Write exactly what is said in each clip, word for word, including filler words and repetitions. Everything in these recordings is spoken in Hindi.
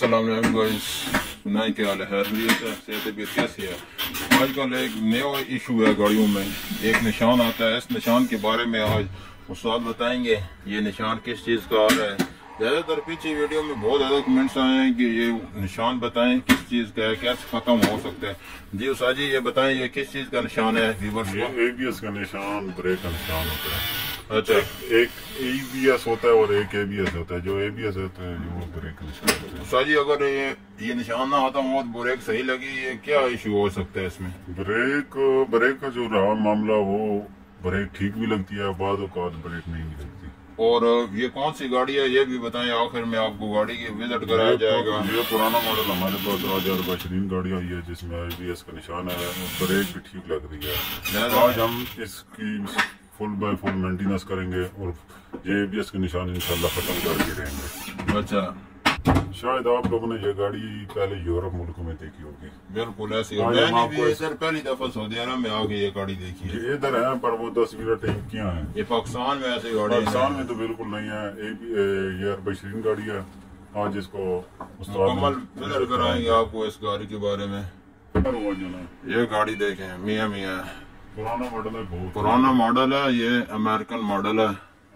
सलाम गाइस, सुनाई क्या हाल है? सेहत भी कैसी है? आजकल एक नया इशू है गाड़ियों में, एक निशान आता है। इस निशान के बारे में आज उस्ताद बताएंगे ये निशान किस चीज़ का आ रहा है। ज़्यादातर पीछे वीडियो में बहुत ज़्यादा कमेंट्स आए हैं कि ये निशान बताएं किस चीज़ का है, कैसे ख़त्म हो सकता है। जी उस्ताद जी ये बताएं ये किस चीज़ का निशान है? ये एबीएस का निशान ब्रेक का निशान होता है। अच्छा, एक एबीएस होता है और एक एबीएस होता है। जो एबीएस होता है वो ब्रेक का निशान होता है। उस्ताद जी अगर ये ये निशान ना होता हो तो ब्रेक सही लगी, ये क्या इशू हो सकता है इसमें? ब्रेक ब्रेक का जो रहा मामला वो ब्रेक ठीक भी लगती है, बाद औकात ब्रेक नहीं भी लगती। और ये कौन सी गाड़ी है ये भी बताएं, आखिर में आपको गाड़ी की विजिट कराया जाएगा। ये पुराना मॉडल हमारे पास दो हजार बेहतरीन गाड़ी आई है जिसमें एबीएस का निशान है, ब्रेक भी ठीक लग रही है। आज हम इसकी फुल बाय फुल मेंटेनेंस करेंगे और ये एबीएस के निशान इंशाल्लाह खत्म करके रहेंगे। अच्छा, शायद आप लोगों ने ये गाड़ी पहले यूरोप मुल्कों में देखी होगी। बिल्कुल ऐसी हो। मैंने भी इधर पहली दफा सौदी अरब में आके ये गाड़ी देखी है। इधर है पर वो तस्वीरें टैंकियां हैं। ये पाकिस्तान में ऐसी गाड़ी पाकिस्तान में तो बिल्कुल नहीं है। ये बेहतरीन गाड़ी है। आज इसको मुकम्मल नजर कराएंगे आपको इस गाड़ी के बारे में। ये गाड़ी देखें, मियाँ मियाँ पुराना मॉडल है, बहुत पुराना मॉडल है। ये अमेरिकन मॉडल है।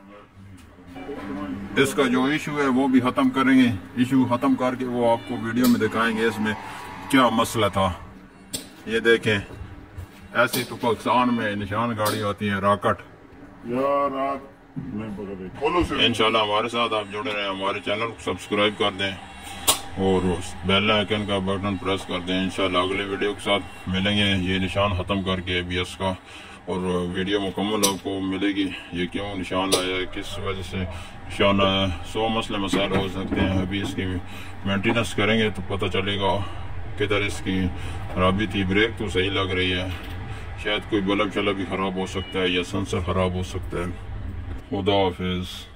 इसका जो इशू है वो भी खत्म करेंगे। इशू खत्म करके वो आपको वीडियो में दिखाएंगे इसमें क्या मसला था। ये देखें, ऐसी तो पाकिस्तान में निशान गाड़ी होती है रॉकेट। इंशाल्लाह हमारे साथ आप जुड़े रहें, हमारे चैनल को सब्सक्राइब कर दें और बेल आइकन का बटन प्रेस कर दें। इंशाल्लाह अगले वीडियो के साथ मिलेंगे ये निशान खत्म करके एबीएस का, और वीडियो मुकम्मल आपको मिलेगी ये क्यों निशान आया है, किस वजह से निशान आया है। सौ मसले मसाइल हो सकते हैं। अभी इसकी मेंटेनेंस करेंगे तो पता चलेगा किधर इसकी खराबी थी। ब्रेक तो सही लग रही है, शायद कोई बल्ब शलब भी ख़राब हो सकता है या सेंसर ख़राब हो सकता है। खुदा हाफिज़।